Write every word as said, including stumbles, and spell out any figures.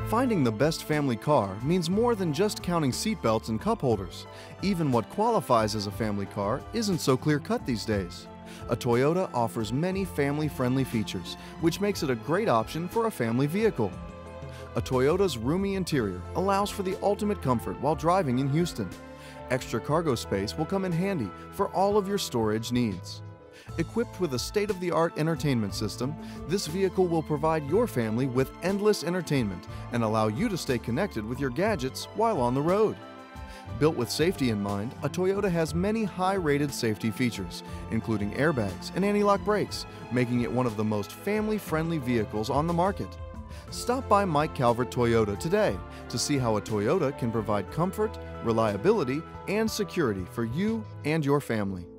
Finding the best family car means more than just counting seatbelts and cup holders. Even what qualifies as a family car isn't so clear-cut these days. A Toyota offers many family-friendly features, which makes it a great option for a family vehicle. A Toyota's roomy interior allows for the ultimate comfort while driving in Houston. Extra cargo space will come in handy for all of your storage needs. Equipped with a state-of-the-art entertainment system, this vehicle will provide your family with endless entertainment and allow you to stay connected with your gadgets while on the road. Built with safety in mind, a Toyota has many high-rated safety features, including airbags and anti-lock brakes, making it one of the most family-friendly vehicles on the market. Stop by Mike Calvert Toyota today to see how a Toyota can provide comfort, reliability, and security for you and your family.